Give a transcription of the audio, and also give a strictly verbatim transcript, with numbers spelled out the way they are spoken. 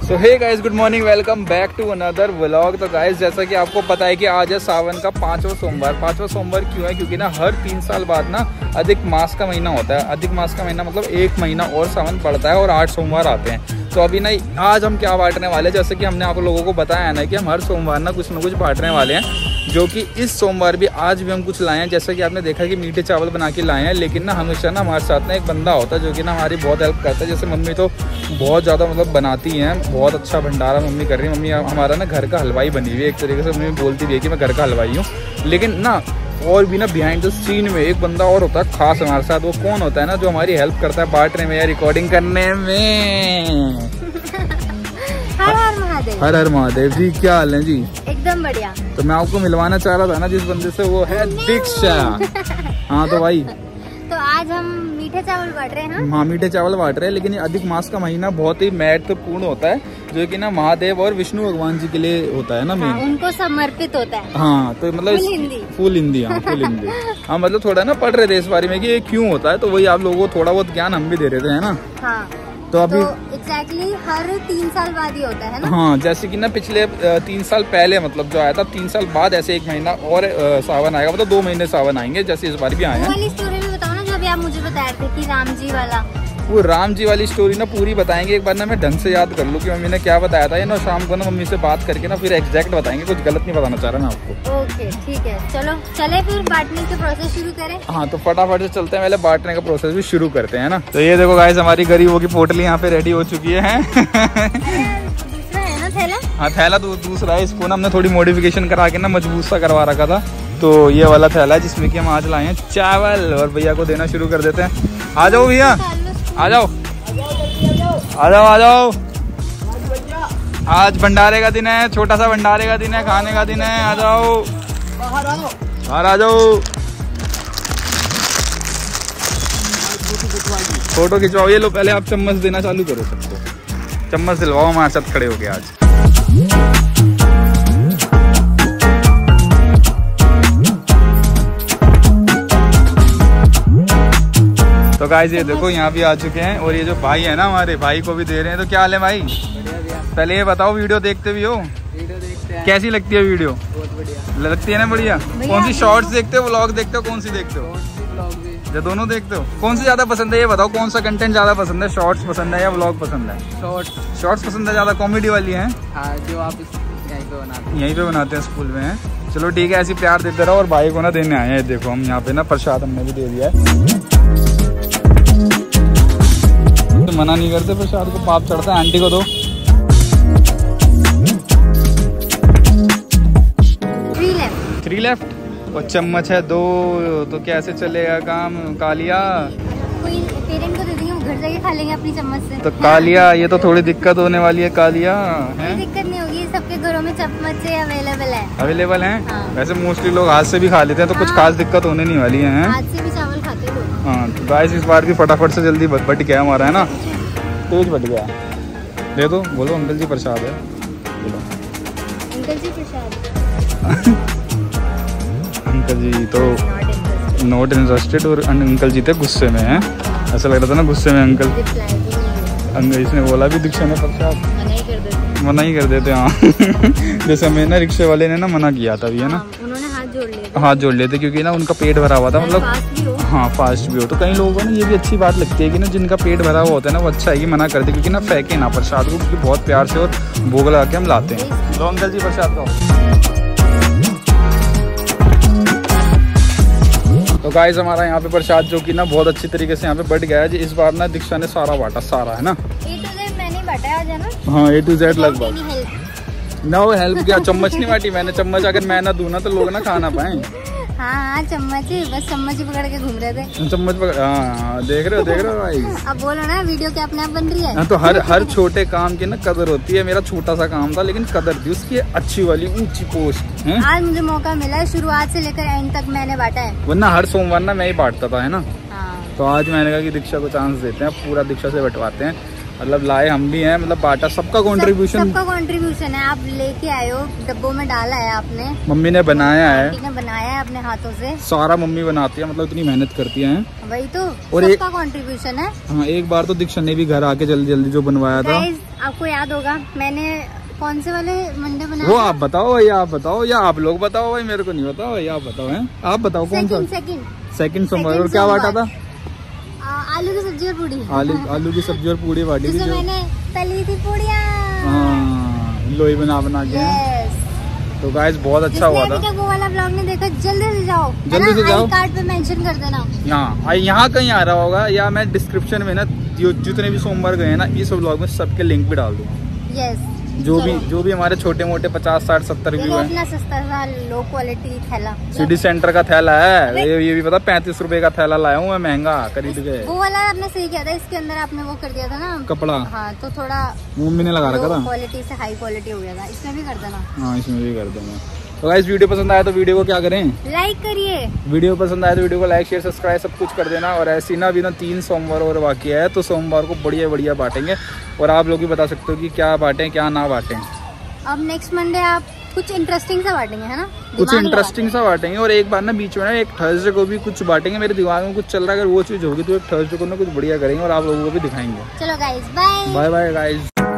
So hey guys, good morning, welcome back to another vlog. तो guys, जैसा कि आपको पता है कि आज है सावन का पांचवा सोमवार। पांचवा सोमवार क्यों है? क्योंकि ना हर तीन साल बाद ना अधिक मास का महीना होता है। अधिक मास का महीना मतलब एक महीना और सावन पड़ता है और आठ सोमवार आते हैं। तो अभी ना आज हम क्या बांटने वाले हैं, जैसे कि हमने आप लोगों को बताया है ना कि हम हर सोमवार ना कुछ ना कुछ बांटने वाले हैं, जो कि इस सोमवार भी आज भी हम कुछ लाए हैं। जैसा कि आपने देखा कि मीठे चावल बना के लाए हैं, लेकिन ना हमेशा ना हमारे साथ ना एक बंदा होता है जो कि ना हमारी बहुत हेल्प करता है। जैसे मम्मी तो बहुत ज़्यादा मतलब बनाती हैं, बहुत अच्छा भंडारा मम्मी कर रही है। मम्मी हमारा ना घर का हलवाई बनी हुई है, एक तरीके से मम्मी बोलती भी है कि मैं घर का हलवाई हूँ। लेकिन ना और भी ना बिहाइंड द सीन में एक बंदा और होता है खास हमारे साथ। वो कौन होता है ना? जो हमारी हेल्प करता है बांटने में या रिकॉर्डिंग करने में। हर हर महादेव। हर हर महादेव जी, क्या हाल है जी? एकदम बढ़िया। तो मैं आपको मिलवाना चाह रहा था ना जिस बंदे से, वो है दीक्षा। हाँ तो भाई, तो आज हम मीठे चावल बांट रहे हैं। हाँ मीठे चावल बांट रहे हैं। लेकिन ये अधिक मास का महीना बहुत ही महत्वपूर्ण होता है, जो कि ना महादेव और विष्णु भगवान जी के लिए होता है ना। हाँ, उनको समर्पित होता है। हाँ तो मतलब फुल हिंदी फुल हिंदी हाँ फुल हिंदी हाँ मतलब थोड़ा ना पढ़ रहे थे इस बारे में कि ये क्यों होता है, तो वही आप लोगों को थोड़ा बहुत ज्ञान हम भी दे रहे थे, है ना। हाँ तो अभी तो एग्जैक्टली हर तीन साल बाद ही होता है ना। हाँ जैसे कि ना पिछले तीन साल पहले मतलब जो आया था, तीन साल बाद ऐसे एक महीना और सावन आएगा, मतलब दो महीने सावन आएंगे, जैसे इस बार भी आए हैं। वो वाली स्टोरी भी बताओ ना जो अभी आप मुझे बता रहे थे कि राम जी वाला। वो राम जी वाली स्टोरी ना पूरी बताएंगे एक बार ना, मैं ढंग से याद कर लूँ कि मम्मी ने क्या बताया था। ये ना शाम को ना मम्मी से बात करके ना फिर एग्जैक्ट बताएंगे, कुछ गलत नहीं बताना चाह रहा मैं आपको। ओके ठीक है, चलो चले फिर बांटने के प्रोसेस शुरू करें। हाँ तो फटाफट से चलते हैं, पहले बांटने का प्रोसेस भी शुरू करते हैं ना। तो ये देखो गाइस, हमारी गरीबों की पोटली यहाँ पे रेडी हो चुकी है। दूसरा है ना थैला? हाँ थैला तो दूसरा है, इसको ना हमने थोड़ी मॉडिफिकेशन करा के ना मजबूत सा करवा रखा था। तो ये वाला थैला है जिसमें कि हम आज लाए हैं चावल, और भैया को देना शुरू कर देते हैं। आ जाओ भैया, आ जाओ आ जाओ आ जाओ। आज भंडारे का दिन है, छोटा सा भंडारे का दिन है, खाने का दिन है। आ जाओ बाहर आ जाओ, फोटो खिंचवाओ। ये लो पहले आप चम्मच देना चालू करो सबको, चम्मच दिलवाओ हमारे साथ खड़े हो गए आज। तो गाइस ये देखो यहाँ भी आ चुके हैं, और ये जो भाई है ना हमारे भाई को भी दे रहे हैं। तो क्या हाल है भाई? पहले ये बताओ, वीडियो देखते भी हो? वीडियो देखते हैं। कैसी लगती है वीडियो? बहुत बढ़िया लगती है ना? बढ़िया। कौन सी शॉर्ट्स देखते हो, व्लॉग देखते हो, कौन सी देखते हो? जो दोनों देखते हो। कौन सी ज्यादा पसंद है ये बताओ, कौन सा कंटेंट ज्यादा पसंद है? शॉर्ट्स पसंद है या व्लॉग पसंद है? शॉर्ट्स। शॉर्ट्स पसंद है ज्यादा, कॉमेडी वाली है। हाँ, जो आप यहीं पे बनाते हैं। यहीं पे बनाते हैं, स्कूल में है। चलो ठीक है, ऐसी प्यार देते रहो। और भाई को ना देने आए हैं, देखो हम यहाँ पे ना प्रसाद हमने भी दे दिया है। तो मना नहीं करते, प्रसाद को पाप चढ़ता है। आंटी को दो। Three left. थ्री लेफ्ट और चम्मच है दो, तो कैसे चलेगा काम कालिया? कोई पेरेंट को दे देंगे, वो घर जाके खा लेंगे अपनी चम्मच से। तो कालिया ये तो थोड़ी दिक्कत होने वाली है कालिया। कोई दिक्कत नहीं होगी, सबके घरों में चम्मच से अवेलेबल है। अवेलेबल है। हाँ। वैसे मोस्टली लोग हाथ से भी खा लेते हैं, तो कुछ हाँ। खास दिक्कत होने नहीं वाली है। हाथ से भी चावल खाते हो। हाँ तो गाइस इस बार भी फटाफट से जल्दी बट गया हमारा, है ना, तेज बट गया। दे दो, बोलो अंकल जी प्रसाद है, बोलो अंकल जी प्रसाद। अंकल जी तो नॉट इंटरेस्टेड, और अंकल जी थे गुस्से में हैं, ऐसा लग रहा था ना गुस्से में अंकल। अंकल इसने बोला भी दीक्षा ने प्रसाद मना ही कर देते। हाँ जैसे हमें ना रिक्शे वाले ने ना मना किया था भी, है ना। उन्होंने हाथ जोड़ लिए हाथ जोड़ लेते क्योंकि ना उनका पेट भरा हुआ था, मतलब हाँ फास्ट भी हो। तो कई लोगों को ना ये भी अच्छी बात लगती है कि ना जिनका पेट भरा हुआ होता है ना, वो अच्छा है कि मना करते, क्योंकि ना फेंके ना प्रसाद को, क्योंकि बहुत प्यार से और भोग लगा के हम लाते हैं। लो अंकल जी प्रसाद दो। तो गाइस हमारा यहाँ पे प्रसाद जो कि ना बहुत अच्छी तरीके से यहाँ पे बढ़ गया है जी। इस बार ना दीक्षा ने सारा बांटा, सारा, है ना। ए टू जेड मैंने बांटा आज, है ना। हाँ ए टू जेड लगभग। हेल्प ना वो हेल्प क्या, चम्मच नहीं बांटी मैंने। चम्मच अगर मैं ना दूँ ना तो लोग ना खा ना पाए। हाँ हाँ चम्मच ही, बस चम्मच ही पकड़ के घूम रहे थे। चम्मच पकड़, हाँ देख रहे हो देख रहे हो भाई। अब बोलो ना, वीडियो क्या अपने आप बन रही है। हाँ तो हर हर छोटे काम की ना कदर होती है। मेरा छोटा सा काम था लेकिन कदर थी उसकी, अच्छी वाली ऊंची पोस्ट है। आज मुझे मौका मिला है, शुरुआत से लेकर एंड तक मैंने बांटा है, वरना हर सोमवार ना मैं ही बांटता था, है ना। हाँ। तो आज मैंने कहा कि दीक्षा को चांस देते हैं, पूरा दीक्षा से बंटवाते हैं। मतलब लाए हम भी हैं, मतलब बांटा, सबका कंट्रीब्यूशन, सबका कंट्रीब्यूशन है। आप लेके आए हो, डब्बों में डाला है आपने, मम्मी ने बनाया है, आंटी ने बनाया है अपने हाथों से, सारा मम्मी बनाती है, मतलब इतनी मेहनत करती है। वही तो, और सबका कंट्रीब्यूशन है। हाँ, एक बार तो दीक्षा ने भी घर आके जल्दी जल्दी जो बनवाया था। आपको याद होगा मैंने कौन से वाले मंडे बनाए? वो आप बताओ भाई, आप बताओ या आप लोग बताओ भाई, मेरे को नहीं बताओ भाई, आप बताओ हैं, आप बताओ कौन सा? सेकंड सेकंड सोमवार। और क्या बांटा था? आलू की सब्जी और पूड़ी। आलू आलू की सब्जी और पूड़ी बांटी थी, जो मैंने तली थी पूड़ियाँ। हाँ, लोई बना बना के। yes. तो गाइस बहुत अच्छा हुआ था। वो वाला व्लॉग नहीं देखा, जल्दी से जाओ, जल्दी से जाओ, कार्ड पे मेंशन कर देना। यहाँ यहाँ कहीं आ रहा होगा, या मैं डिस्क्रिप्शन में ना जितने भी सोमवार गए ना इस व्लॉग में सबके लिंक भी डाल दूंगा। यस, जो भी जो भी हमारे छोटे मोटे पचास साठ सत्तर व्यू है। इतना सस्ता सा लो क्वालिटी थैला, सिटी सेंटर का थैला है ये, ये भी पता पैंतीस रुपए का थैला लाया हूँ मैं, महंगा खरीद के। वो वाला आपने सही किया था, इसके अंदर आपने वो कर दिया था ना कपड़ा। हाँ, तो थोड़ा मम्मी ने लगा रखा था, क्वालिटी से हाई क्वालिटी हो गया था। इसमें भी कर देना। हाँ, इसमें भी कर दूंगा। तो गाइस वीडियो पसंद आया तो वीडियो को क्या करें, लाइक करिए। वीडियो पसंद आया तो वीडियो को लाइक शेयर सब्सक्राइब सब कुछ कर देना। और ऐसी ना भी ना तीन सोमवार और बाकी है, तो सोमवार को बढ़िया बढ़िया बांटेंगे, और आप लोग भी बता सकते हो कि क्या बांटें क्या ना बांटें। अब नेक्स्ट मंडे आप कुछ इंटरेस्टिंग सा बांटेंगे, है ना? कुछ इंटरेस्टिंग सा बांटेंगे, और एक बार ना बीच में ना एक थर्सडे को भी कुछ बांटेंगे। मेरे दिमाग में कुछ चल रहा है, अगर वो चीज़ होगी तो एक थर्सडे को ना कुछ बढ़िया करेंगे और आप लोगों को भी दिखाएंगे। चलो guys, bye bye bye guys.